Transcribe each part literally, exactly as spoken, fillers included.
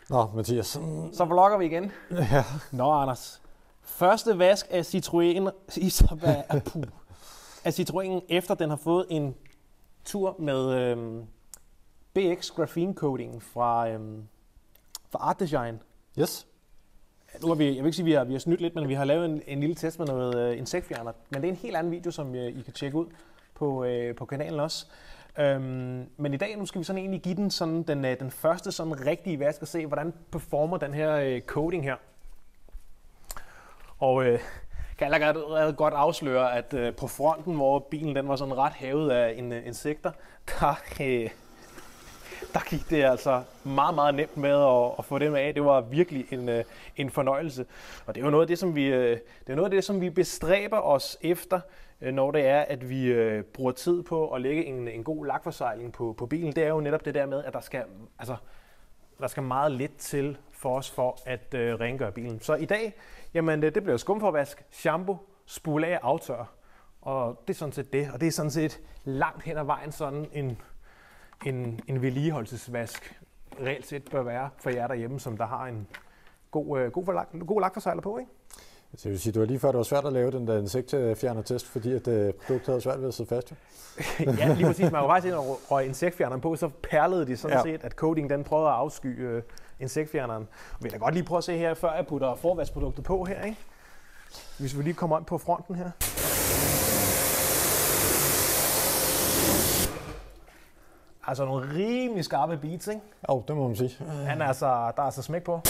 Nå, Mathias. Så vlogger vi igen. Ja. Nå, Anders. Første vask af Citroën af Citroën, efter den har fået en tur med øhm, B X Graphene Coating fra, øhm, fra Art Design. Yes. Nu har vi, jeg vil ikke sige, at vi har, vi har snydt lidt, men vi har lavet en, en lille test med noget øh, insektfjerner. Men det er en helt anden video, som øh, I kan tjekke ud på, øh, på kanalen også. Øhm, men i dag nu skal vi sådan egentlig give den sådan den, øh, den første sådan rigtige vask og se, hvordan performer den her øh, coating her. Og øh, kan jeg allerede godt afsløre, at øh, på fronten, hvor bilen den var sådan ret hævet af en, øh, insekter, der, øh, der gik det altså meget, meget nemt med at, at få dem af. Det var virkelig en, øh, en fornøjelse. Og det er jo noget af det, som vi, øh, det er noget af det, som vi bestræber os efter, øh, når det er, at vi øh, bruger tid på at lægge en, en god lakforsegling på, på bilen. Det er jo netop det der med, at der skal, altså, der skal meget lidt til for os for at øh, rengøre bilen. Så i dag, jamen det bliver skumforvask, shampoo, spule af, aftør. Og det er sådan set det. Og det er sådan set langt hen ad vejen sådan en, en, en vedligeholdelsesvask reelt set bør være for jer derhjemme, som der har en god, øh, god, lak, god lakforsegler på, ikke? Det vil sige, det var lige før, det var svært at lave den der insektfjerner-test, fordi at øh, produktet havde svært ved at sidde fast. Ja, lige præcis. Man var faktisk ind og røg insektfjerneren på, så perlede de sådan ja. set, at coating den prøvede at afsky øh, insektfjerneren. Og vi kan da godt lige prøve at se her, før jeg putter forvaskproduktet på her, ikke? Hvis vi lige kommer ind på fronten her. Altså nogle rimelig skarpe beats, ikke? Jo, oh, det må man sige. Han er altså, der er altså smæk på.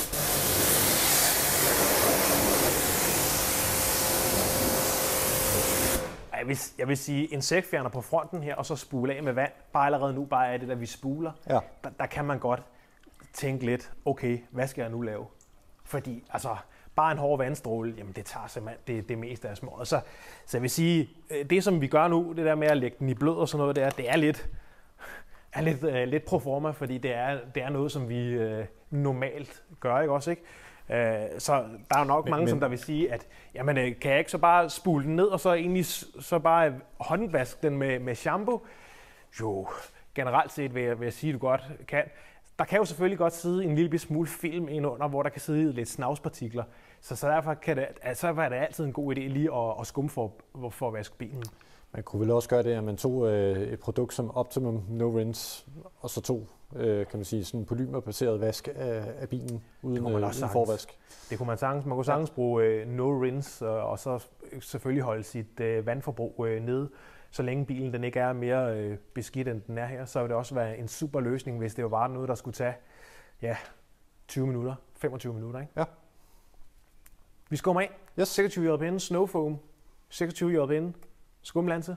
Jeg vil, jeg vil sige, insektfjerner på fronten her, og så spule af med vand. Bare allerede nu, bare er det, der vi spuler. Ja. Der, der kan man godt tænke lidt, okay, hvad skal jeg nu lave? Fordi, altså, bare en hård vandstråle, jamen det tager simpelthen det, det meste af småret. Så, så jeg vil sige, det som vi gør nu, det der med at lægge den i blød og sådan noget der, det er lidt, er lidt, uh, lidt proforma, fordi det er, det er noget, som vi uh, normalt gør, ikke også, ikke? Så der er jo nok men, mange, men, som der vil sige, at jamen, kan jeg ikke så bare spule den ned, og så egentlig så bare håndvaske den med, med shampoo? Jo, generelt set vil jeg, vil jeg sige, at du godt kan. Der kan jo selvfølgelig godt sidde en lille smule film indunder, hvor der kan sidde lidt snavspartikler. Så, så derfor kan det, altså, er det altid en god idé lige at, at skumme for, for at vaske bilen. Man kunne vel også gøre det, at man tog øh, et produkt som Optimum No Rinse, og så tog øh, kan man sige, sådan en polymerbaseret vask af, af bilen uden, øh, uden forvask. Det kunne man sagtens. Man kunne sagtens bruge øh, No Rinse, øh, og så selvfølgelig holde sit øh, vandforbrug øh, nede, så længe bilen den ikke er mere øh, beskidt, end den er her. Så vil det også være en super løsning, hvis det var noget, der skulle tage ja, tyve minutter, femogtyve minutter. Ikke? Ja. Vi skummer af. Yes. seksogtyve J P N, Snow Foam, seksogtyve J P N. Skumlanse.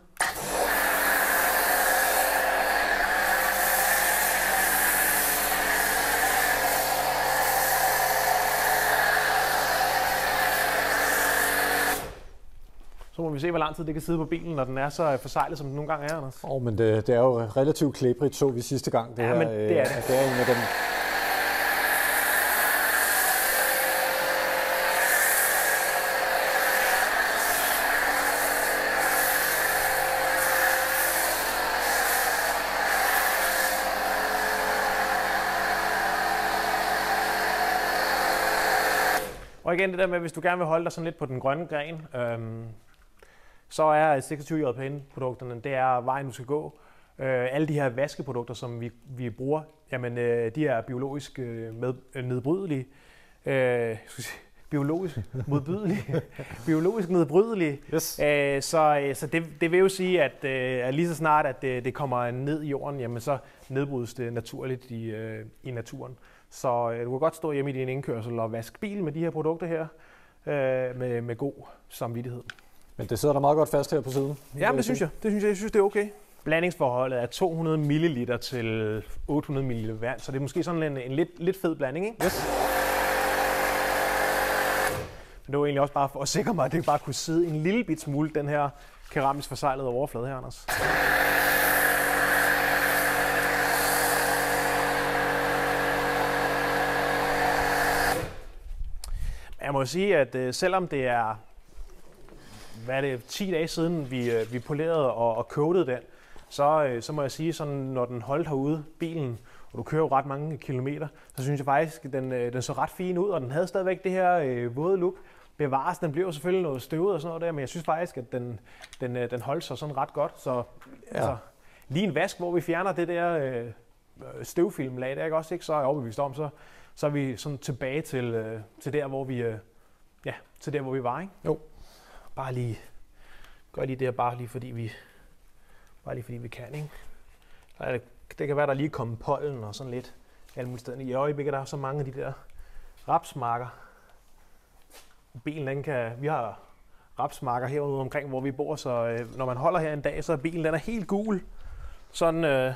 Så må vi se, hvor lang tid det kan sidde på bilen, når den er så forseglet, som den nogle gange er, Anders. Åh, oh, men det, det er jo relativt klæbrigt, så vi sidste gang. Det ja, her, men det er det. Det er en af dem. Og igen det der med, hvis du gerne vil holde dig sådan lidt på den grønne gren, øhm, så er seksogtyve J P N-produkterne, det er vejen, du skal gå. Øh, alle de her vaskeprodukter, som vi, vi bruger, jamen, øh, de er biologisk øh, med, øh, nedbrydelige. Øh, biologisk modbydelige. biologisk nedbrydelige. Yes. Øh, så så det, det vil jo sige, at, øh, at lige så snart, at det, det kommer ned i jorden, jamen, så nedbrydes det naturligt i, øh, i naturen. Så øh, du kan godt stå hjemme i din indkørsel og vaske bil med de her produkter her, øh, med, med god samvittighed. Men det sidder der meget godt fast her på siden. Ja, men det synes jeg. Det synes jeg, jeg synes, det er okay. Blandingsforholdet er to hundrede milliliter til otte hundrede milliliter vand, så det er måske sådan en, en lidt, lidt fed blanding, ikke? Yes. Men det var egentlig også bare for at sikre mig, at det bare kunne sidde en lille bit smule, den her keramisk forseglede overflade her, Anders. Jeg må sige, at øh, selvom det er, hvad er det, ti dage siden, vi, øh, vi polerede og, og coatede den, så, øh, så må jeg sige, sådan, når den holdt herude, bilen, og du kører jo ret mange kilometer, så synes jeg faktisk, at den, øh, den så ret fin ud, og den havde stadigvæk det her øh, våde look. Bevares, den blev jo selvfølgelig noget støvet og sådan noget der, men jeg synes faktisk, at den, den, øh, den holdt sig sådan ret godt. Så ja. altså, lige en vask, hvor vi fjerner det der øh, støvfilmlag, det er ikke også ikke så er jeg overbevist om, så, så er vi sådan tilbage til, øh, til der, hvor vi, øh, ja, til der, hvor vi var, ikke? Jo. Bare lige, gør lige det her, bare lige fordi vi, bare lige fordi vi kan, ikke? Der, det kan være, der lige kommer pollen og sådan lidt alle mulige steder. I øjeblikket der er så mange af de der rapsmarker. Bilen, den kan, vi har rapsmarker herude omkring, hvor vi bor, så øh, når man holder her en dag, så er bilen den er helt gul. Sådan øh,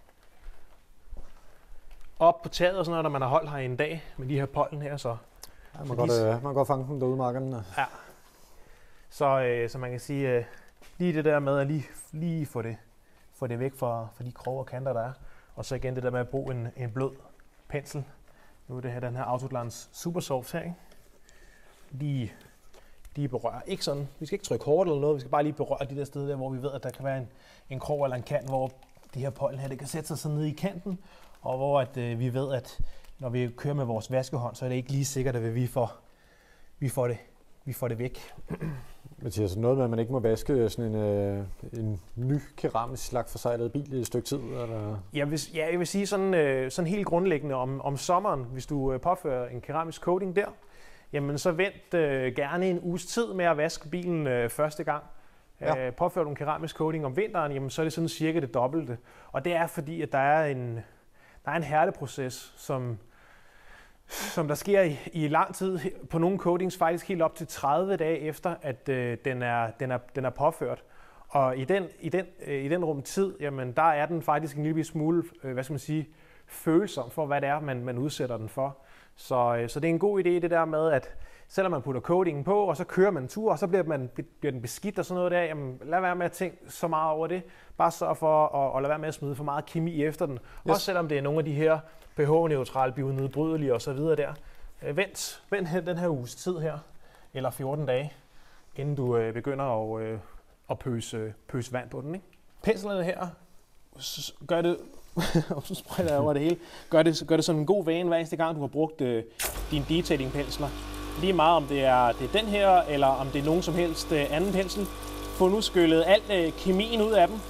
op på taget og sådan noget, når man har holdt her en dag med de her pollen her. Så, ja, man, kan godt, øh, man kan godt fange dem derude i markerne. Ja. Så, øh, så man kan sige, øh, lige det der med at lige, lige få, det, få det væk fra, fra de kroge og kanter, der er. Og så igen det der med at bruge en, en blød pensel. Nu er det her, den her Autoglans Super Soft her, ikke? Lige, lige berøre. Ikke sådan, vi skal ikke trykke hårdt eller noget, vi skal bare lige berøre de der steder, der, hvor vi ved, at der kan være en, en krog eller en kant, hvor de her pollen her, det kan sætte sig sådan ned i kanten, og hvor at, øh, vi ved, at når vi kører med vores vaskehånd, så er det ikke lige sikkert, at vi får, vi får, det, vi får det væk. Mathias, noget med, at man ikke må vaske sådan en, øh, en ny keramisk lakforseglet bil i et stykke tid? Eller? Jeg vil, ja, jeg vil sige sådan, øh, sådan helt grundlæggende om, om sommeren, hvis du øh, påfører en keramisk coating der, jamen så vent øh, gerne en uges tid med at vaske bilen øh, første gang. Ja. Øh, påfører du en keramisk coating om vinteren, jamen så er det sådan cirka det dobbelte. Og det er fordi, at der er en, der er en hærdeproces, som, som der sker i, i lang tid. På nogle coatings faktisk helt op til tredive dage efter, at øh, den, er, den, er, den er påført. Og i den, i den, øh, i den rum tid, jamen der er den faktisk en lille smule, øh, hvad skal man sige, følsom for, hvad det er, man, man udsætter den for. Så, så det er en god idé det der med, at selvom man putter coatingen på, og så kører man en tur, og så bliver, man, bliver den beskidt og sådan noget der, jamen lad være med at tænke så meget over det. Bare sørg for at, at lade være med at smide for meget kemi efter den. Yes. Også selvom det er nogle af de her pH-neutrale, bionedbrydelige og så videre der. Vent, vent den her uges tid her, eller fjorten dage, inden du øh, begynder at, øh, at pøse, pøse vand på den. Ikke? Penslerne her, gør det, og så spreder jeg over det hele, gør det, gør det som en god vane hver eneste gang, du har brugt øh, dine detailing-pensler. Lige meget om det er, det er den her, eller om det er nogen som helst øh, anden pensel. Få nu skyllet alt øh, kemien ud af dem.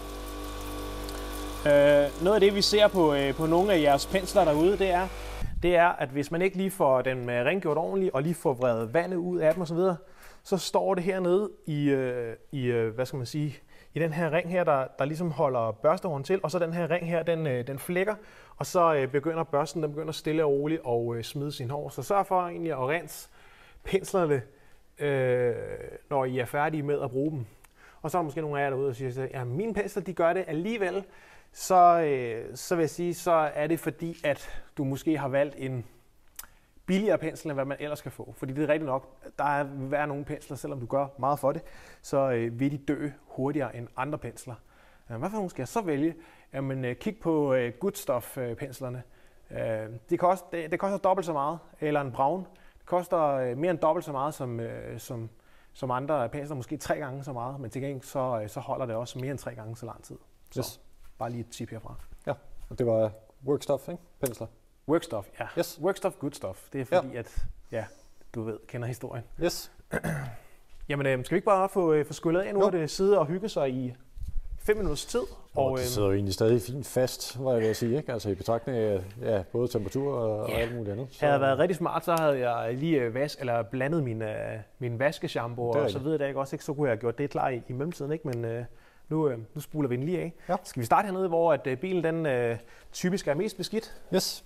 Øh, noget af det, vi ser på, øh, på nogle af jeres pensler derude, det er, det er, at hvis man ikke lige får den øh, rengjort ordentligt, og lige får vredet vandet ud af dem osv., så står det hernede i, øh, i øh, hvad skal man sige, i den her ring her, der, der ligesom holder børstehånden til, og så den her ring her, den, øh, den flækker, og så øh, begynder børsten, den begynder stille og roligt at øh, smide sin hår. Så sørg for egentlig at rense penslerne, øh, når I er færdige med at bruge dem. Og så er der måske nogle af jer derude, der siger, at ja, mine pensler, de gør det alligevel. Så, øh, så vil jeg sige, så er det fordi, at du måske har valgt en billigere pensel, end hvad man ellers kan få. Fordi det er rigtigt nok, der er hver nogle pensler, selvom du gør meget for det, så øh, vil de dø hurtigere end andre pensler. Hvad for nogle skal jeg så vælge? Jamen, øh, kig på øh, Good Stuff-penslerne. Øh, det, koster, det, det koster dobbelt så meget, eller en Braun. Det koster øh, mere end dobbelt så meget som, øh, som, som andre pensler, måske tre gange så meget, men til gengæld så, øh, så holder det også mere end tre gange så lang tid. Så yes. Bare lige et tip herfra. Ja, og det var Workstuff, ikke? Pensler. Workstuff, ja. Yes. Workstuff, Good Stuff. Det er fordi, ja. at ja, du ved, kender historien. Yes. Jamen, øh, skal vi ikke bare få, øh, få skyllet af nu, at det sidde og hygge sig i fem minutters tid? Og, og det sidder jo egentlig stadig fint fast, hvad jeg vil sige, ikke? Altså i betragtning af ja, både temperatur og, ja. og alt muligt andet. Så havde jeg været rigtig smart, så havde jeg lige vas eller blandet min, uh, min vaskeshampoo og så videre, der, ikke? Også, ikke? Så kunne jeg have gjort det klar i, i mellemtiden, ikke? Men uh, nu, uh, nu spuler vi den lige af. Ja. Skal vi starte hernede, hvor at, uh, bilen den, uh, typisk er mest beskidt? Yes.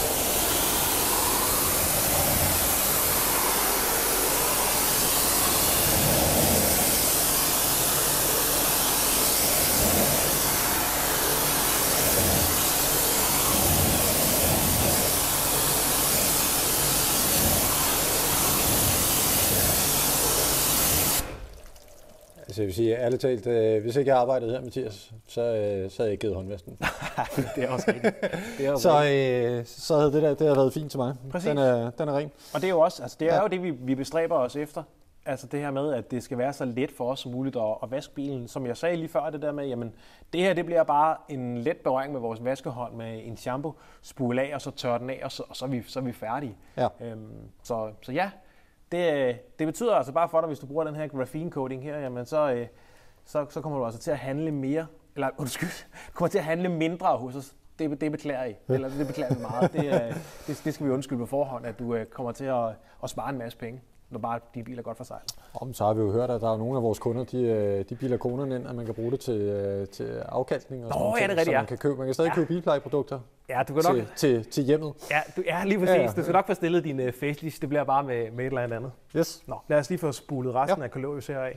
Altså jeg vil sige, ærligt talt, øh, hvis ikke jeg arbejdede her, Mathias, så, øh, så havde jeg ikke givet håndvasken. Det er også rigtigt. Det er også så, øh, så havde det der det havde været fint til mig. Præcis. Den er, den er ren. Og det er jo også, altså det er ja. jo det, vi, vi bestræber os efter. Altså det her med, at det skal være så let for os som muligt at, at vaske bilen. Som jeg sagde lige før, det der med, jamen det her det bliver bare en let berøring med vores vaskehånd med en shampoo, spule af og så tørre den af, og så, og så, er, vi, så er vi færdige. Ja. Øhm, så, så ja, det, det betyder altså bare for dig, hvis du bruger den her graphene coating her, jamen så, øh, så, så kommer du altså til at handle mere, eller undskyld, kommer til at handle mindre hos os. Det, det beklager I, eller det beklager vi meget. Det, det, det skal vi undskylde på forhånd, at du kommer til at, at spare en masse penge, når bare de biler er godt forsejlet. Om så har vi jo hørt, at der er nogle af vores kunder, de, de biler konerne ind, at man kan bruge det til, til afkalkning og Nå, sådan noget, ja, det er rigtigt, så ja. man kan købe. Man kan stadig ja. købe bilplejeprodukter ja, du kan til, nok, til, til hjemmet. Ja, du, ja lige præcis. Ja, ja. Du skal nok få stillet din uh, facelift, det bliver bare med, med et eller andet. Yes. Nå, lad os lige få spulet resten ja. af Kollorius heraf.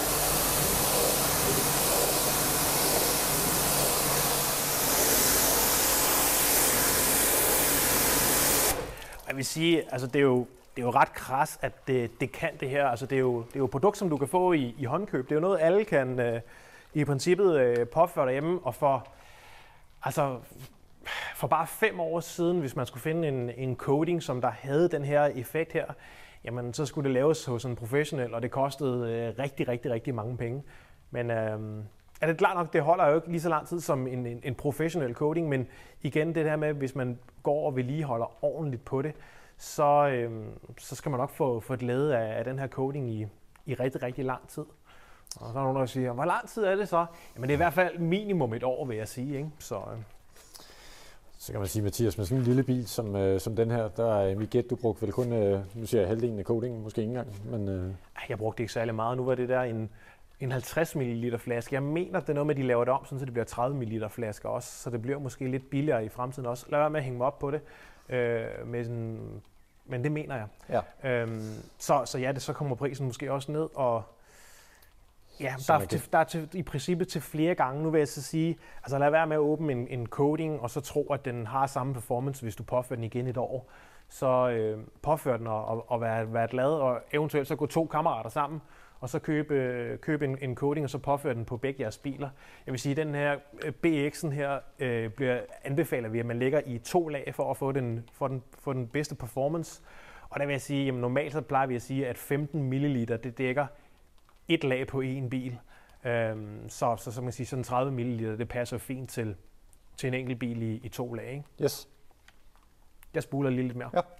Jeg vil sige, altså det er jo, det er jo ret kras, at det, det kan det her. Altså det er jo, det er jo et produkt, som du kan få i, i håndkøb. Det er jo noget, alle kan øh, i princippet øh, påføre derhjemme. Og for, altså, for bare fem år siden, hvis man skulle finde en, en coating, som der havde den her effekt her, jamen så skulle det laves hos en professionel, og det kostede øh, rigtig, rigtig, rigtig mange penge. Men øh, er det klart nok, det holder jo ikke lige så lang tid som en, en, en professionel coating, men igen det der med, hvis man går og vedligeholder ordentligt på det, så, øh, så skal man nok få, få et glæde af, af den her coating i, i rigtig, rigtig lang tid. Og så er der nogen, der siger, hvor lang tid er det så? Jamen det er i hvert fald minimum et år, vil jeg sige. Ikke? Så, øh. så kan man sige, Mathias, med sådan en lille bil som, øh, som den her, der er mit gæt, du brugte vel kun, øh, nu siger jeg halvdelen af coatingen, måske ikke engang. Men, øh... Jeg brugte ikke særlig meget. Nu var det der en, en halvtreds milliliter flaske. Jeg mener, det er noget med, at de laver det om, så det bliver tredive milliliter flasker også, så det bliver måske lidt billigere i fremtiden også. Lad være med at hænge mig op på det. Øh, med sådan, men det mener jeg. Ja. Øhm, så, så ja, det, så kommer prisen måske også ned, og ja, der er, til, der er til, i princippet til flere gange. Nu vil jeg så sige, altså lad være med at åbne en, en coating, og så tro, at den har samme performance, hvis du påfører den igen et år. Så øh, påfør den og, og, og være, være glad, og eventuelt så gå to kammerater sammen, og så købe, købe en, en coating, og så påføre den på begge jeres biler. Jeg vil sige, at den her B X'en her øh, bliver, anbefaler vi, at man lægger i to lag for at få den, for den, for den bedste performance. Og der vil jeg sige, at normalt så plejer vi at sige, at femten milliliter, det dækker et lag på en bil. Øhm, så, så, så man sige, sådan tredive milliliter, det passer fint til, til en enkelt bil i, i to lag. Ikke? Yes. Jeg spuler lige lidt mere. Ja.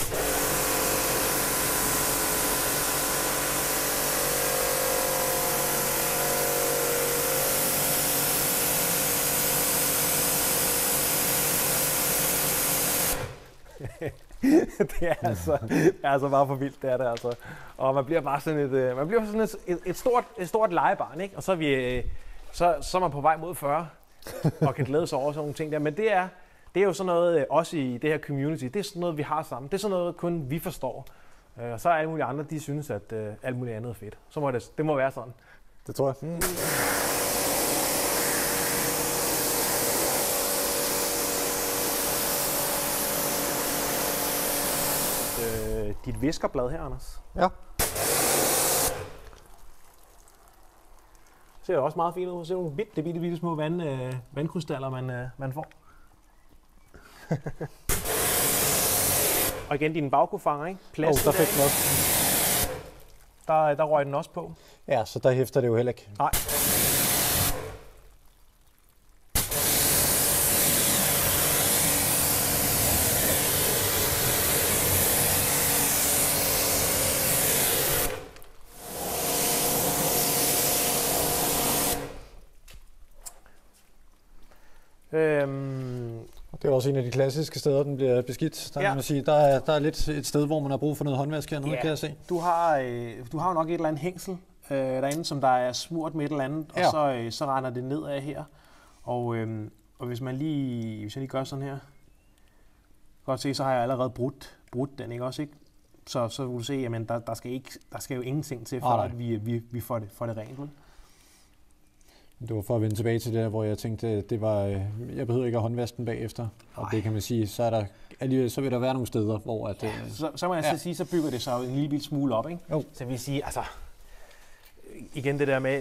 det, er altså, det er altså bare for vildt, det er det altså. Og man bliver bare sådan et, man bliver sådan et, et, et, stort, et stort legebarn, ikke? Og så er, vi, så, så er man på vej mod fyrre og kan glæde sig over sådan nogle ting der. Men det er, det er jo sådan noget, også i det her community, det er sådan noget, vi har sammen. Det er sådan noget, kun vi forstår. Og så er alle mulige andre, de synes, at uh, alt muligt andet er fedt. Så må det, det må være sådan. Det tror jeg. Mm. Dit viskerblad her, Anders. Ja. Ser jo også meget fint ud. Ser nogle bitte, bitte, bitte små vand, øh, vandkrystaller, man, øh, man får. Og igen, din bagkofanger, ikke? Plast. Oh, der fik den også. Der, der røg den også på. Ja, så der hæfter det jo heller ikke. Nej. Øhm, det er også en af de klassiske steder, den bliver beskidt. Der, ja. kan man sige, der, er, der er lidt et sted, hvor man har brug for noget håndvask hernede, ja. Kan jeg se. Du har, øh, du har jo nok et eller andet hængsel øh, derinde, som der er smurt med et eller andet, ja. Og så, øh, så render det nedad her. Og, øh, og hvis man lige, hvis jeg lige gør sådan her, godt se, så har jeg allerede brudt, brudt den, ikke også, ikke? Så, så vil du se, jamen der, der, skal ikke, der skal jo ingenting til, for ah, at vi, vi, vi får, det, får det rent, vel? Det var for at vende tilbage til det der, hvor jeg tænkte, det var, jeg behøver ikke at håndvaske den bagefter. Og Ej. Det kan man sige, så, er der, alligevel, så vil der være nogle steder, hvor at... Ja, så, så må jeg ja. så sige, så bygger det sig jo en lille smule op, ikke? Jo. Så jeg vil sige, altså, igen det der med,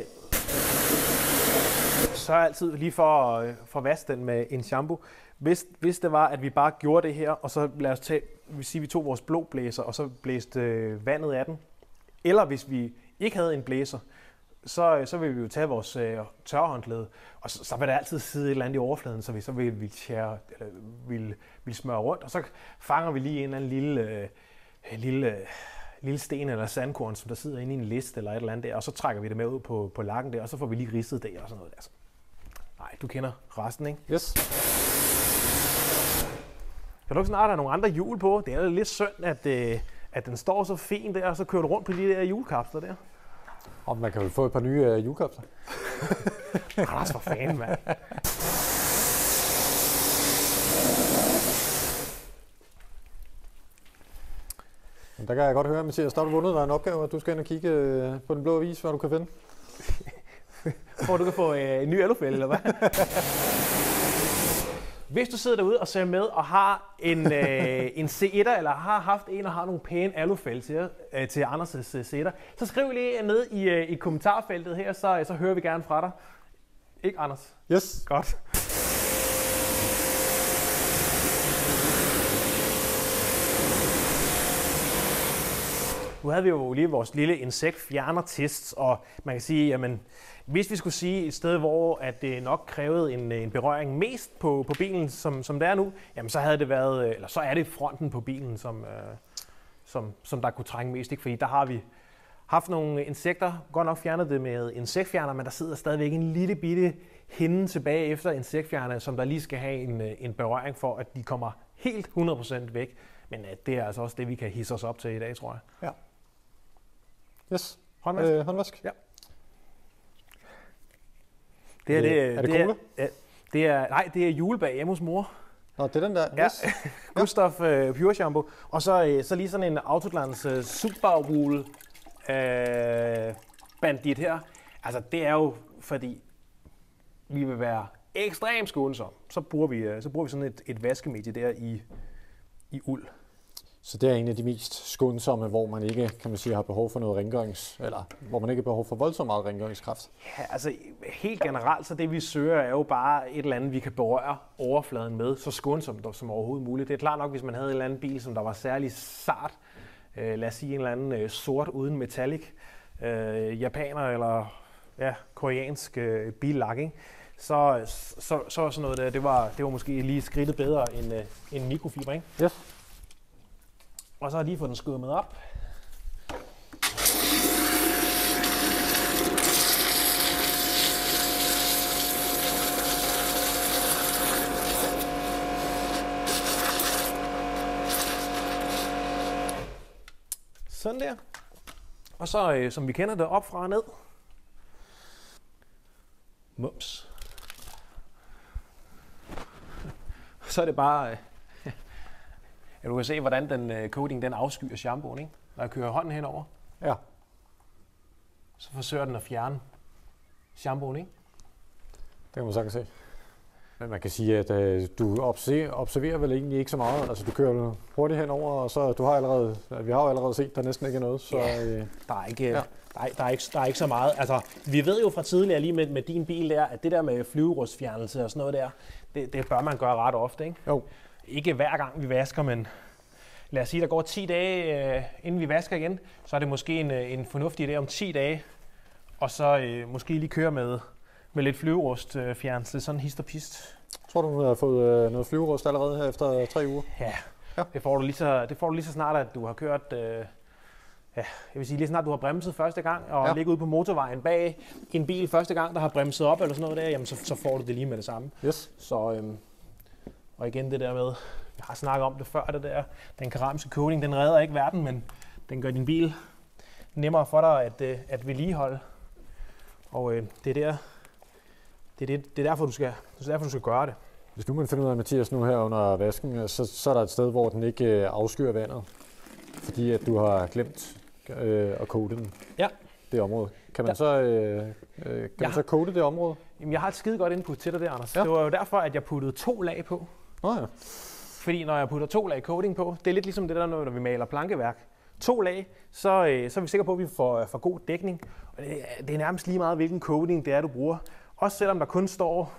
så er altid lige for, for at vaske den med en shampoo. Hvis, hvis det var, at vi bare gjorde det her, og så lad os tage, vi sige, vi tog vores blå blæser, og så blæste vandet af den, Eller hvis vi ikke havde en blæser, så, så vil vi jo tage vores øh, tørrehåndklæde, og så, så vil der altid sidde et eller andet i overfladen, så vi så vil vi tjære, eller vil, vil smøre rundt, og så fanger vi lige en eller anden lille, øh, lille, øh, lille sten eller sandkorn, som der sidder inde i en list eller et eller andet der, og så trækker vi det med ud på, på lakken der, og så får vi lige ridset det og sådan noget der. Altså, nej, du kender resten, ikke? Yes. Kan du ikke snart have nogle andre hjul på? Det er lidt synd, at, øh, at den står så fint der, og så kører du rundt på de der hjulkapsler der. Og man kan jo få et par nye øh, hjulkapsler. Anders, for fanden, mand. Men der kan jeg godt høre, Mathias, der har du vundet dig en opgave, at du skal ind og kigge øh, på den blå avis, hvad du kan finde. Hvor du kan få øh, en ny alufælde, eller hvad? Hvis du sidder derude og ser med og har en, øh, en C etter, eller har haft en og har nogle pæne alufælde til, øh, til Anders' C etter, så skriv lige ned i, øh, i kommentarfeltet her, så, så hører vi gerne fra dig. Ikke, Anders? Yes. Godt. Nu havde vi jo lige vores lille insektfjerner-test, og man kan sige, jamen, hvis vi skulle sige et sted, hvor at det nok krævede en, en berøring mest på, på bilen, som, som det er nu, jamen så havde det været, eller så er det fronten på bilen, som, øh, som, som der kunne trænge mest, ikke? Fordi der har vi haft nogle insekter, godt nok fjernet det med insektfjerner, men der sidder stadigvæk en lille bitte hinde tilbage efter insektfjerner, som der lige skal have en, en berøring for, at de kommer helt hundrede procent væk. Men øh, det er altså også det, vi kan hisse os op til i dag, tror jeg. Ja. Yes. Håndvask? Øh, håndvask. Ja. Det er, det, er det, det cola? Er, det er, nej, det er julebag hjemme hos mor. Nå, det er den der. Ja. Yes. Gustav uh, Pure Shampoo. Og så, uh, så lige sådan en Autoglans uh, Superwool uh, bandit her. Altså, det er jo fordi, vi vil være ekstremt skånsomme. Så bruger vi, uh, så bruger vi sådan et, et vaskemedie der i, i uld. Så det er en af de mest skånsomme, hvor man ikke, kan man sige, har behov for noget rengørings, eller hvor man ikke har behov for voldsomt meget rengøringskraft. Ja, altså helt generelt, så det vi søger er jo bare et eller andet, vi kan berøre overfladen med, så skånsomt som overhovedet muligt. Det er klart nok, hvis man havde en eller anden bil, som der var særlig sart, øh, lad os sige en eller anden øh, sort uden metallic, øh, japaner eller ja, koreansk øh, billak, ikke? Så, så, så sådan noget der, det var, det var måske lige skridtet bedre end, øh, end mikrofiber, ikke? Yes. Og så har jeg lige fået den skummet op. Sådan der. Og så, øh, som vi kender det, op fra og ned. Mums. Så er det bare... Øh, ja, du kan se, hvordan den øh, coating den afskyer shampooen, ikke? Når jeg kører hånden henover, Ja. så forsøger den at fjerne shampooen, ikke? Det kan man sagtens se. Men man kan sige, at øh, du observerer, observerer vel egentlig ikke så meget. Altså, du kører hurtigt henover, og så du har allerede, vi har jo allerede set, der næsten ikke er noget. Så, Ja, øh, der er ikke, ja. der, er, der, er ikke, der er ikke så meget. Altså, vi ved jo fra tidligere lige med, med din bil der, at det der med flyverustfjernelse og sådan noget der, det, det bør man gøre ret ofte, ikke? Jo. Ikke hver gang vi vasker, men lad os sige, der går ti dage, øh, inden vi vasker igen, så er det måske en, en fornuftig idé om ti dage, og så øh, måske lige køre med, med lidt flyverustfjernelse, sådan hist og pist. Tror du, du har fået øh, noget flyverust allerede her efter tre uger? Ja, Ja. Det, får du lige så, det får du lige så snart, at du har kørt, øh, ja, jeg vil sige lige så snart du har bremset første gang, og Ja. ligger ude på motorvejen bag en bil første gang, der har bremset op eller sådan noget der, jamen så, så får du det lige med det samme. Yes. Så, øhm, og igen det der med, jeg har snakket om det før, det der, den keramiske coating, den redder ikke verden, men den gør din bil nemmere for dig at, øh, at vedligeholde. Og øh, det er der, det er, det, det er derfor, du skal, det er derfor, du skal gøre det. Hvis nu man finder ud af, Mathias, nu her under vasken, så, så er der et sted, hvor den ikke øh, afskyr vandet, fordi at du har glemt øh, at coate den. Ja. Det område. Kan man Ja. så, øh, øh, kan Ja. man så coate det område? Jamen, jeg har et skide godt input til dig der, Anders. Ja. Det var jo derfor, at jeg puttede to lag på. Nå ja. Fordi når jeg putter to lag coating på, det er lidt ligesom det der, når vi maler plankeværk. To lag, så, øh, så er vi sikre på, at vi får, får god dækning. Og det, det er nærmest lige meget, hvilken coating det er, du bruger. Også selvom der kun står,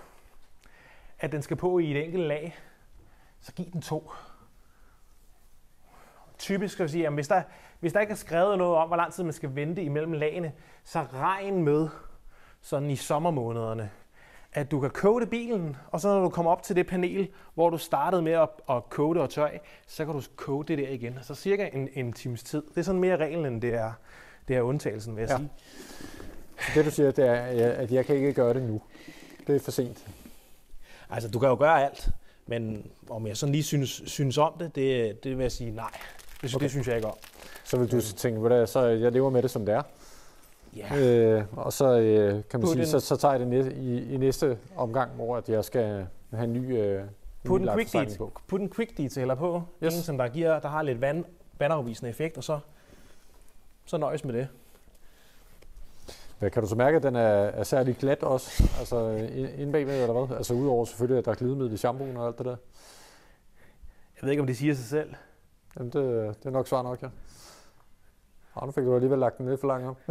at den skal på i et enkelt lag, så giv den to. typisk skal jeg sige, at hvis der, hvis der ikke er skrevet noget om, hvor lang tid man skal vente imellem lagene, så regn med sådan i sommermånederne, at du kan koge bilen, og så når du kommer op til det panel, hvor du startede med at, at koge det og tørre, så kan du koge det der igen. Så cirka en, en times tid. Det er sådan mere reglen, end det er, det er undtagelsen, vil jeg ja. sige. Så det du siger, det er, at jeg kan ikke gøre det nu. Det er for sent. Altså, du kan jo gøre alt, men om jeg sådan lige synes, synes om det, det, det vil jeg sige nej. Det, okay. det synes jeg ikke om. Så vil du øhm. tænke, hvad det er, så jeg lever med det, som det er. Ja. Øh, og så øh, kan man Put sige, en, så, så tager jeg det næste, i, i næste omgang, hvor at jeg skal have en ny øh, Put en quick detail på. Put en quick detailer på. Yes. En, som der giver, der har lidt vand, vandafvisende effekt, og så, så nøjes med det. Hvad, kan du så mærke, at den er, er særlig glat også? Altså inde bagved, eller hvad? Altså udover selvfølgelig, at der er glidemiddel i shampooen og alt det der. Jeg ved ikke, om det siger sig selv. Jamen, det, det er nok svar nok, ja. Og nu fik du alligevel lagt den lidt for langt op.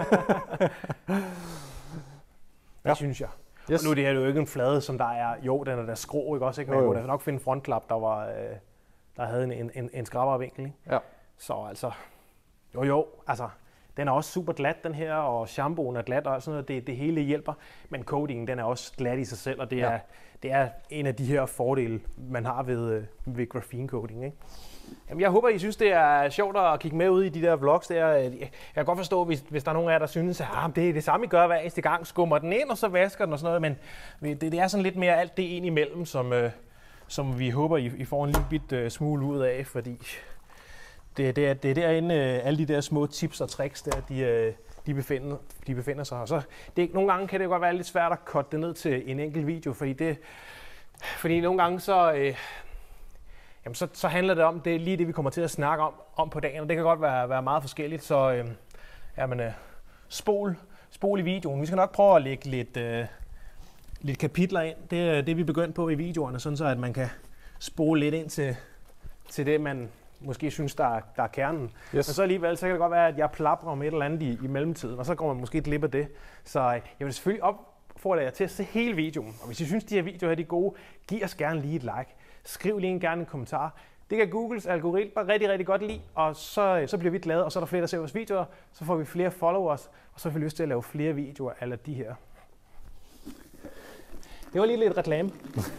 Det synes jeg. Yes. Og nu er det her jo ikke en flade, som der er, jo, den er der skrå, ikke også? Ikke? Man kunne nok finde en frontklap, der, var, øh, der havde en, en, en skrappere vinkel. Ikke? Ja. Så altså, jo jo, altså, den er også super glat, den her, og shampooen er glat, og sådan noget, det, det hele hjælper. Men coatingen, den er også glat i sig selv, og det er, ja. det er en af de her fordele, man har ved, ved graphene coating, ikke? Jamen, jeg håber, I synes, det er sjovt at kigge med ud i de der vlogs der. Jeg kan godt forstå, hvis, hvis der er nogen af jer, der synes, at ah, det er det samme, I gør hver eneste gang. Skummer den ind, og så vasker den og sådan noget. Men det, det er sådan lidt mere alt det ind imellem, som, øh, som vi håber, I, I får en lille bit øh, smule ud af. Fordi det, det, er, det er derinde, øh, alle de der små tips og tricks, der, de, øh, de, befinder, de befinder sig. Og så, det, nogle gange kan det godt være lidt svært at cutte det ned til en enkelt video. Fordi, det, fordi nogle gange så... Øh, Jamen, så, så handler det om, det er lige det, vi kommer til at snakke om, om på dagen, og det kan godt være, være meget forskelligt, så øh, jamen, øh, spol, spol i videoen. Vi skal nok prøve at lægge lidt, øh, lidt kapitler ind. Det er det, vi er begyndt på i videoerne, sådan så at man kan spole lidt ind til, til det, man måske synes, der er, der er kernen. Yes. Men så alligevel, så kan det godt være, at jeg plaprer om et eller andet i, i mellemtiden, og så går man måske glip af det. Så øh, jeg vil selvfølgelig opfordre jer til at se hele videoen, og hvis I synes, de her videoer er de gode, giv os gerne lige et like. Skriv lige en gerne en kommentar. Det kan Googles algoritmer rigtig, rigtig godt lide, og så, så bliver vi glade, og så er der flere, der ser vores videoer, så får vi flere followers, og så får vi lyst til at lave flere videoer af de her. Det var lige lidt reklame.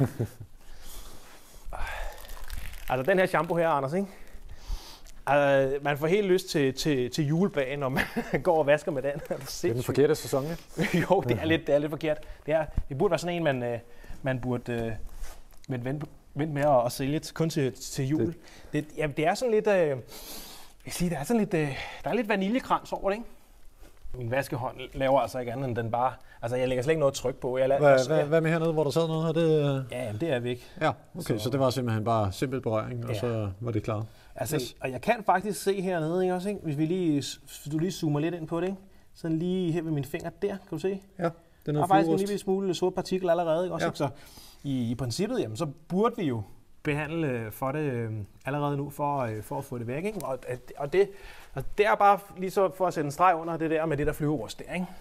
Altså den her shampoo her, Anders, ikke? Altså, man får helt lyst til, til, til julebagen, når man går og vasker med den. Det er, det er den forkerte sæson, ja? Jo, det er, lidt, det er lidt forkert. Det, er, det burde være sådan en, man, man burde uh, vente med at, at sælge kun til, til jul. Det, det, jamen, det er sådan lidt, øh, jeg siger, der er sådan lidt, øh, der er lidt vaniljekrans over det, ikke? Min vaskehånd laver altså ikke andet end den bare, altså jeg lægger slet ikke noget tryk på. Jeg lader, hvad, altså, hvad, hvad med hernede, hvor der sad noget her? Det, ja, jamen, det er væk. Ja, okay, så, så det var simpelthen bare simpel berøring, og ja. Så var det klart. Altså, yes. Og jeg kan faktisk se hernede, ikke også, ikke? Hvis vi lige, hvis du lige zoomer lidt ind på det, ikke? Sådan lige her ved min finger der, kan du se? Ja, den er faktisk en lille smule sort partikel allerede, ikke også? Ja. Så i, i princippet, jamen, så burde vi jo behandle for det øh, allerede nu, for, øh, for at få det væk, ikke? Og, og, det, og det er bare lige så for at sætte en streg under det der med det der flyveost der, ikke?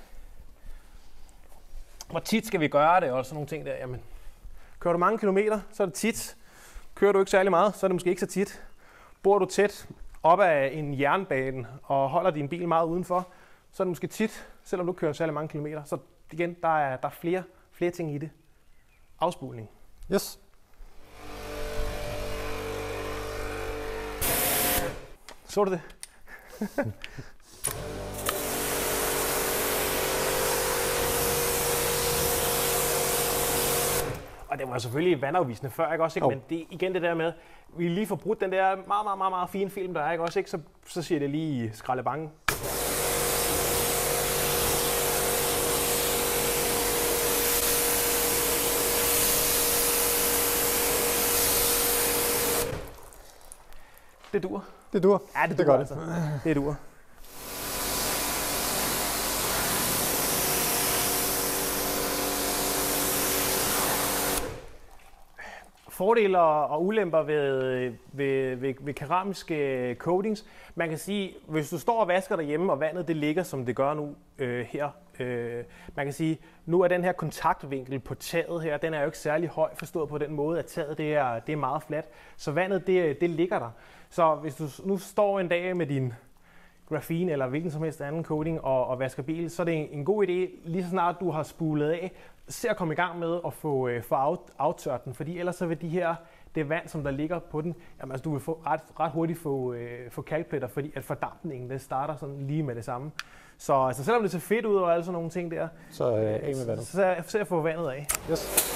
Hvor tit skal vi gøre det, og sådan nogle ting der, jamen. Kører du mange kilometer, så er det tit. Kører du ikke særlig meget, så er det måske ikke så tit. Bor du tæt op ad en jernbane og holder din bil meget udenfor, så er det måske tit, selvom du kører særlig mange kilometer. Så igen, der er, der er flere, flere ting i det. Afspulning. Yes. Så du det? Og det var selvfølgelig vandafvisende før, ikke også? Ikke? Oh. Men det igen det der med, vi lige får brudt den der meget, meget, meget, meget fine film, der er, ikke også? Ikke? Så, så siger det lige skraldebange. Det dur. Det dur. Ja, det, det dur, gør altså. Det dur. fordele og ulemper ved, ved, ved, ved keramiske coatings. Man kan sige, hvis du står og vasker derhjemme, og vandet det ligger, som det gør nu øh, her. Øh, man kan sige, nu er den her kontaktvinkel på taget her, den er jo ikke særlig høj, forstået på den måde, at taget det er, det er meget fladt. Så vandet det, det ligger der. Så hvis du nu står en dag med din graphene eller hvilken som helst anden coating og, og vasker bil, så er det en, en god idé, lige så snart du har spulet af, se at komme i gang med at få, øh, få af, aftørt den, fordi ellers så vil de her, det vand, som der ligger på den, jamen, altså, du vil få ret, ret hurtigt få, øh, få kalkpletter, fordi at fordampningen, det starter sådan lige med det samme. Så altså, selvom det ser fedt ud og alle sådan nogle ting der, så øh, af med vandet. Så, så, så jeg få vandet af. Yes.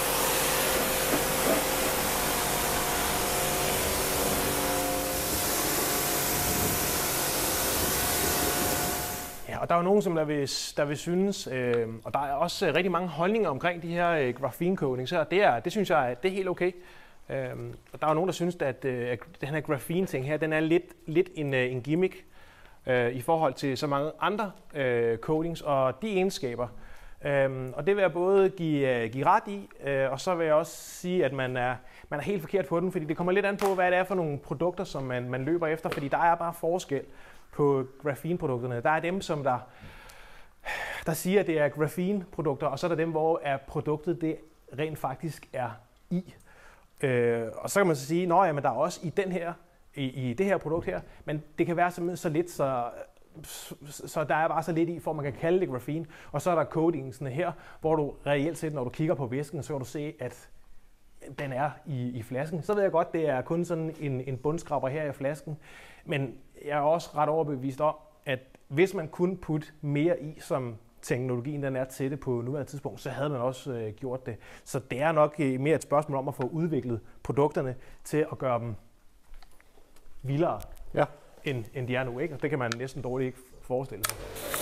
Og der er jo nogen, som der vil, der vil synes, øh, og der er også øh, rigtig mange holdninger omkring de her øh, graphene coatings her. Det, er, det synes jeg, det er helt okay. Øh, og der er jo nogen, der synes, at øh, den her graphene ting her, den er lidt, lidt en, øh, en gimmick øh, i forhold til så mange andre øh, coatings og de egenskaber. Øh, og det vil jeg både give, øh, give ret i, øh, og så vil jeg også sige, at man er, man er helt forkert på den, fordi det kommer lidt an på, hvad det er for nogle produkter, som man, man løber efter, fordi der er bare forskel på graphene-produkterne. Der er dem, som der, der siger, at det er graphene-produkter, og så er der dem, hvor er produktet det rent faktisk er i. Øh, og så kan man så sige, at der er også i, den her, i, i det her produkt her, men det kan være simpelthen så lidt, så, så der er bare så lidt i, for man kan kalde det graphene. Og så er der coatingsene her, hvor du reelt set, når du kigger på væsken, så kan du se, at den er i, i flasken. Så ved jeg godt, det er kun sådan en, en bundskraber her i flasken, men jeg er også ret overbevist om, at hvis man kunne putte mere i, som teknologien den er til det på nuværende tidspunkt, så havde man også øh, gjort det. Så det er nok øh, mere et spørgsmål om at få udviklet produkterne til at gøre dem vildere, ja. end, end de er nu, ikke? Og det kan man næsten dårligt ikke forestille sig.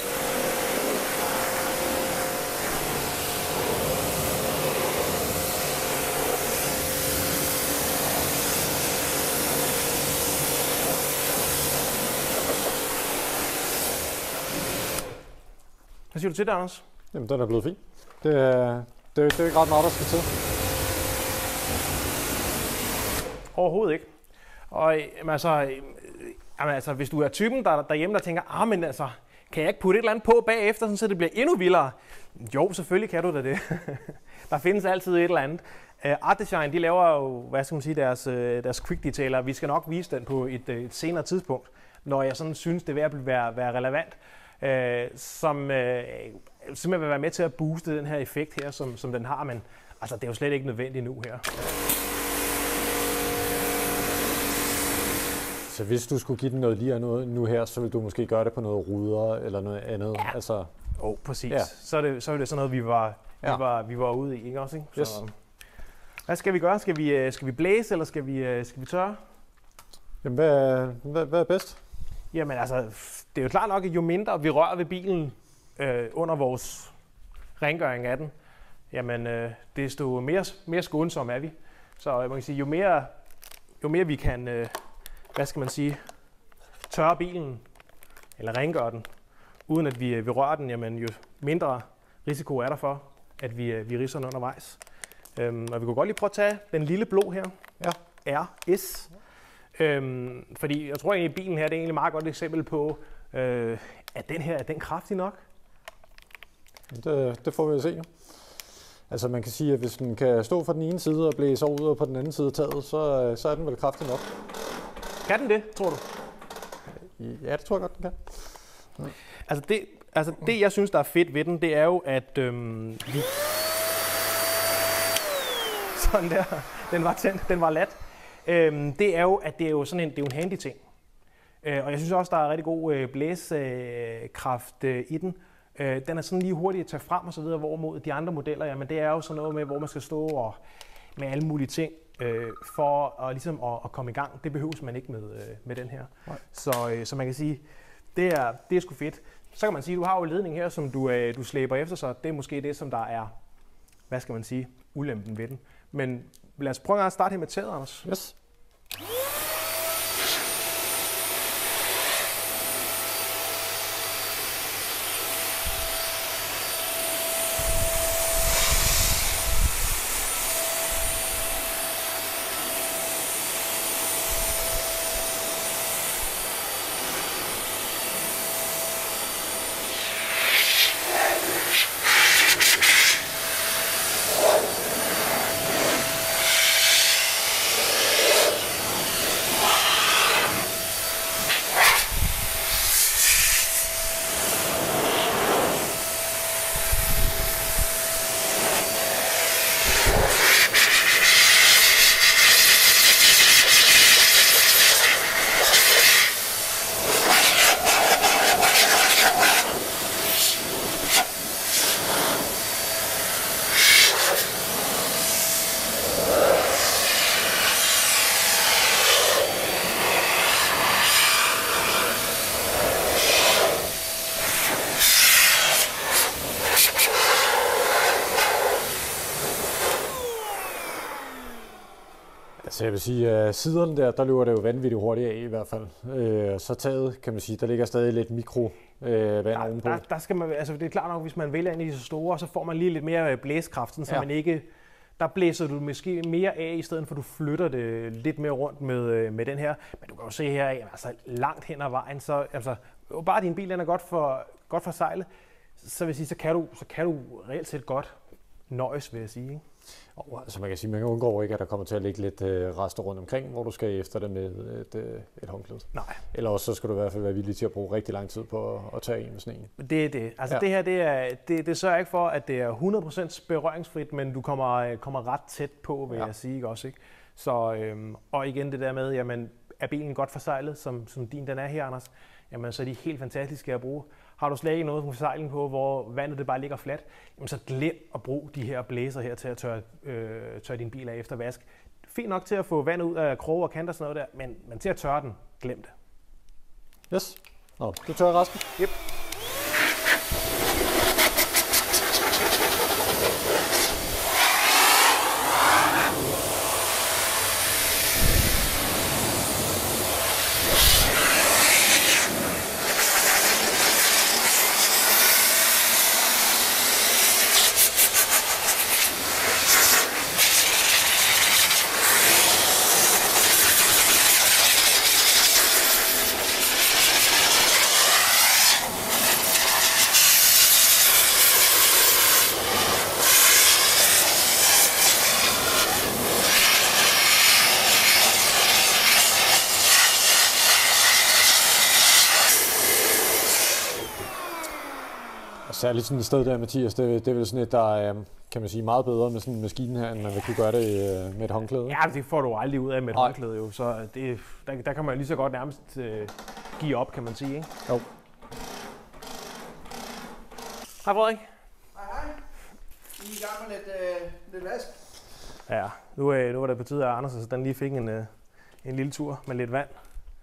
Hvad siger du til det, Anders? Jamen, den er blevet fin. Det er, det, er, det er ikke ret meget, der skal til. Overhovedet ikke. Og jamen, altså, jamen, altså, hvis du er typen der, derhjemme, der tænker, ah, men altså, kan jeg ikke putte et eller andet på bagefter, så det bliver endnu vildere? Jo, selvfølgelig kan du da det. Der findes altid et eller andet. Uh, Artdesign, de laver jo, hvad skal man sige, deres, uh, deres quick detailer. Vi skal nok vise den på et, et senere tidspunkt, når jeg sådan synes, det er ved at være, være relevant. Øh, som øh, simpelthen vil være med til at booste den her effekt her, som, som den har, men altså, det er jo slet ikke nødvendigt nu her. Så hvis du skulle give den noget lige nu, nu her, så vil du måske gøre det på noget ruder eller noget andet? Ja, altså, oh, præcis. Ja. Så, er det, så er det sådan noget, vi var, ja. vi var, vi var ude i, ikke også? Ikke? Så, yes. Hvad skal vi gøre? Skal vi, skal vi blæse, eller skal vi, skal vi tørre? Jamen, hvad, hvad, hvad er bedst? Jamen altså, det er jo klart nok, at jo mindre vi rører ved bilen øh, under vores rengøring af den, jamen øh, desto mere, mere skånsomme er vi. Så man kan sige, jo mere, jo mere vi kan, øh, hvad skal man sige, tørre bilen, eller rengøre den, uden at vi, vi rører den, jamen jo mindre risiko er der for, at vi, vi ridser den undervejs. Øhm, og vi kunne godt lige prøve at tage den lille blå her, ja. R S. Øhm, fordi jeg tror egentlig, at bilen her det er egentlig et meget godt eksempel på, øh, at den her er den kraftig nok? Det, det får vi at se. Altså man kan sige, at hvis den kan stå fra den ene side og blæse ud og på den anden side af taget, så, så er den vel kraftig nok. Kan den det, tror du? Ja, det tror jeg godt, den kan. Ja. Altså, det, altså det, jeg synes, der er fedt ved den, det er jo, at øhm, vi... Sådan der. Den var tændt, den var lat. Øhm, det er jo, at det er jo sådan en, det er jo en handy ting. Øh, og jeg synes også, der er rigtig god øh, blæskraft øh, i den. Øh, den er sådan lige hurtigt at tage frem og så videre, hvorimod de andre modeller, jamen det er jo sådan noget med, hvor man skal stå og med alle mulige ting øh, for at, ligesom at, at komme i gang. Det behøves man ikke med, øh, med den her. Så, øh, så man kan sige, det er, det er sgu fedt. Så kan man sige, du har jo ledning her, som du, øh, du slæber efter, så det er måske det, som der er, hvad skal man sige, ulempen ved den. Men lad os prøve at starte her med taget, Anders. Yes. Altså jeg vil sige, at siderne der, der løber det jo vanvittigt hurtigt af i hvert fald. Øh, så taget, kan man sige, der ligger stadig lidt mikro øh, vand der, ovenpå. Der, der skal man, altså det er klart nok, hvis man vælger ind i de så store, så får man lige lidt mere blæskraft, så ja. man ikke, der blæser du måske mere af, i stedet for at du flytter det lidt mere rundt med, med den her. Men du kan jo se her, altså langt hen ad vejen, så altså, bare din bil den er godt for, godt for sejlet, så vil jeg sige, så kan du, så kan du reelt set godt nøjes, vil jeg sige. Ikke? Og, altså man kan sige, man kan undgå ikke, at der kommer til at ligge lidt øh, rester rundt omkring, hvor du skal efter det med et, øh, et håndklæde. Nej. Eller også så skal du i hvert fald være villig til at bruge rigtig lang tid på at, at tage en med sådan en. Det er det. Altså ja. det her, det, er, det, det sørger ikke for, at det er hundrede procent berøringsfrit, men du kommer, kommer ret tæt på, vil ja. jeg sige, ikke også? Ikke? Så, øhm, og igen det der med, jamen, er bilen godt forsejlet, som, som din den er her, Anders, jamen så er de helt fantastiske at bruge. Har du slet ikke noget forsejling på, hvor vandet det bare ligger fladt, jamen så glem at bruge de her blæser her til at tørre, øh, tørre din bil af efter vask. Fint nok til at få vandet ud af kroge og kanter og sådan noget der, men, men til at tørre den, glem det. Yes. Nå, du tørrer resten? Yep. Særligt sådan et sted der, Mathias, det, det er vel sådan et, der er, kan man sige, meget bedre med sådan en maskine her, end man vil kunne gøre det med et håndklæde. Ja, det får du aldrig ud af med et Ej. håndklæde jo, så det, der, der kan man lige så godt nærmest uh, give op, kan man sige, ikke? Jo. Hej Frederik. Hej hej. I er i gang med lidt, øh, lidt vask. Ja, nu, øh, nu var det på tide, at Anders så den lige fik en, øh, en lille tur med lidt vand.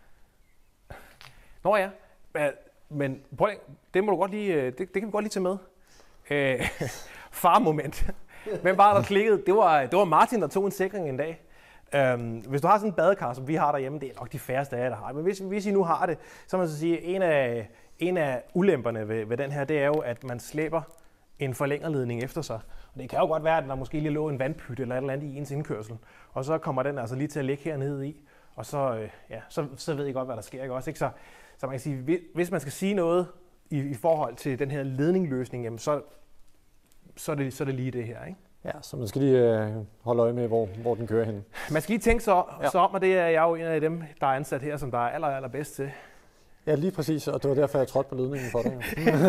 Nå ja, men prøv lige, det må du godt lige, det, det kan vi godt lige tage med. Øh, farmoment. Hvem var der klikkede? Det var, det var Martin, der tog en sikring en dag. Øhm, hvis du har sådan en badekar, som vi har derhjemme, det er nok de færreste af jer, der har. Men hvis, hvis I nu har det, så må man så sige, en af, en af ulemperne ved, ved den her, det er jo, at man slæber en forlængerledning efter sig. Og det kan jo godt være, at der måske lige lå en vandpyt eller et eller andet i ens indkørsel. Og så kommer den altså lige til at ligge hernede i. Og så, øh, ja, så, så ved I godt, hvad der sker. Ikke også? Ikke? Så, så man kan sige, hvis man skal sige noget i, i forhold til den her ledningløsning, jamen så, så, er det, så er det lige det her, ikke? Ja, så man skal lige øh, holde øje med, hvor, hvor den kører hen. Man skal lige tænke så, ja. så om, og det er jeg jo en af dem, der er ansat her, som der er aller, aller bedst til. Ja, lige præcis, og det var derfor, jeg trådte på ledningen for dig.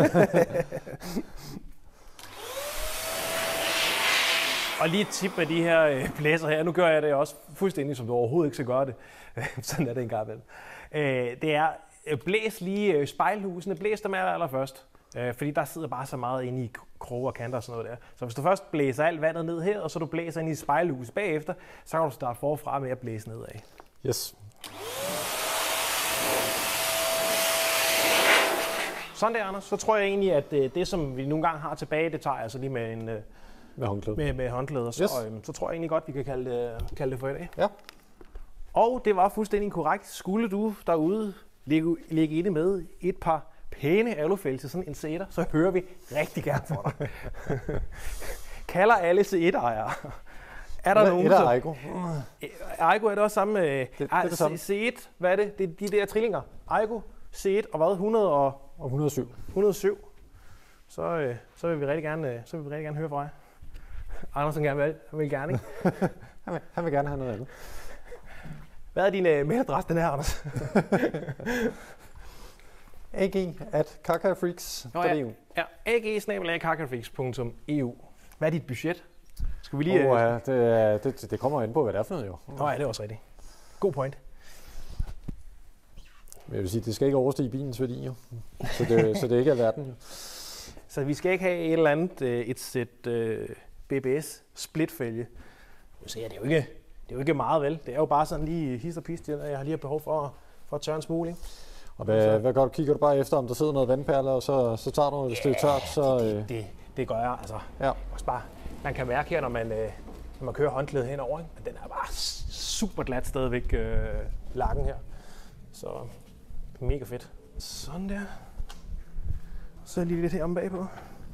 Og lige et tip med de her øh, blæser her, nu gør jeg det også fuldstændig, som du overhovedet ikke skal gøre det. Sådan er det en gang vel. Øh, det er, blæs lige øh, spejlhusene, blæs dem aller, aller først. Øh, fordi der sidder bare så meget inde i kroge og kanter og sådan noget der. Så hvis du først blæser alt vandet ned her, og så du blæser ind i spejlhuset bagefter, så kan du starte forfra med at blæse nedad. Yes. Sådan der, Anders. Så tror jeg egentlig, at det, det som vi nogle gange har tilbage, det tager jeg altså lige med en... Med håndklæde. Med, med håndklæder, så, yes. øhm, så tror jeg egentlig godt, vi kan kalde det, kalde det for i dag. Ja. Og det var fuldstændig korrekt. Skulle du derude ligge, ligge inde med et par pæne alufælge til sådan en C et'er, så hører vi rigtig gerne for dig. Kalder alle C et-ejere. Er der Hvad, nogen, et er Aigo? Aigo er det også samme med det, det, er det samme. C et, hvad er det? Det er de der trillinger. Aigo, C et og hvad? hundrede og... og hundrede og syv. hundrede og syv. Så, øh, så vil vi rigtig gerne, så vil vi rigtig gerne høre fra jer. Andersen gerne vil, han vil gerne, ikke? han, vil, han vil gerne have noget andet. Hvad er din uh, mailadresse, den her, Anders? A G at kakafreaks punktum e u. Ja, A G snabel-a kakafreaks punktum e u. Hvad er dit budget? Skal vi lige... Oh, ja, det, det, det kommer an på, hvad det er for noget, jo. Nå ja, det er også rigtigt. God point. Jeg vil sige, det skal ikke overstige bilens værdi, jo. Så det, så det ikke er verden, jo. Så vi skal ikke have et eller andet, et sæt uh, B B S splitfælge. Så ja, det er jo ikke, det er jo ikke meget, vel? Det er jo bare sådan lige hist og pist, jeg har lige behov for, for at tørre en smule, ikke? Og hvad, så, hvad gør du? Kigger du bare efter, om der sidder noget vandperler, og så, så tager du noget, hvis yeah, det er tørt? Så, det, det, det, det gør jeg, altså. Ja. Også bare, man kan mærke her, når man, når man kører håndklædet henover, ikke? Men den er bare super glat stadigvæk, øh, lakken her. Så mega fedt. Sådan der. Så lige lidt her om bagpå.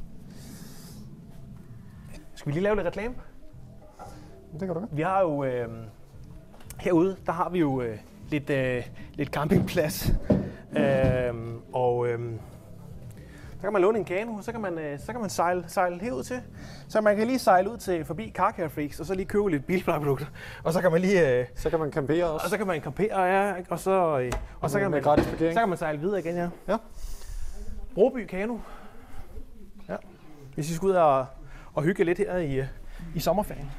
Skal vi lige lave lidt reklame? Det kan du gøre. Vi har jo øh, herude, der har vi jo øh, lidt, øh, lidt campingplads. Øh, og øh, der kan man låne en kano, og så kan man, øh, så kan man sejle, sejle herud til. Så man kan lige sejle ud til forbi Car Care Freaks, og så lige købe lidt bilplejeprodukter. Og så kan man lige... Øh, så kan man campere også. Og så kan man campere, ja. Og så, øh, og så, kan man, gratis så kan man sejle videre igen, ja. Ja. Broby Kano. Ja. Hvis I skal ud og, og hygge lidt her i, i sommerferien.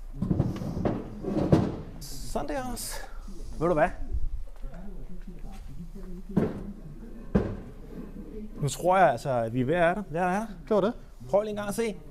Sådan der også. Ved du hvad? Nu tror jeg altså, at vi er ved at der. Der er der. Gør det. Prøv lige en gang at se.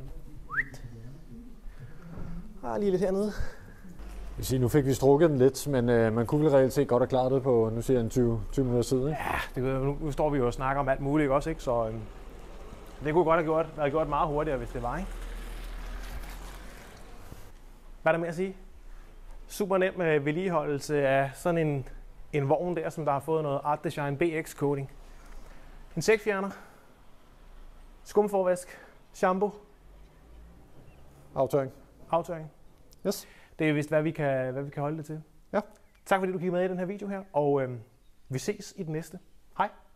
Ah, lige lidt hernede. Jeg vil sige, nu fik vi strukket den lidt, men øh, man kunne vel reelt set godt have klaret det på, nu siger jeg en tyve, tyve minutter siden. Ikke? Ja, det, nu, nu står vi jo og snakker om alt muligt, ikke også? Ikke? Så øhm, det kunne godt have gjort, have gjort meget hurtigere, hvis det var, ikke? Hvad er der mere at sige? Super nem med vedligeholdelse af sådan en, en vogn der, som der har fået noget Art Design B X coating. Insektfjerner, skumforvask, shampoo, Aftørring. aftørring. Yes. Det er vist, hvad vi kan, hvad vi kan holde det til. Ja. Tak fordi du kiggede med i den her video her, og øhm, vi ses i den næste. Hej.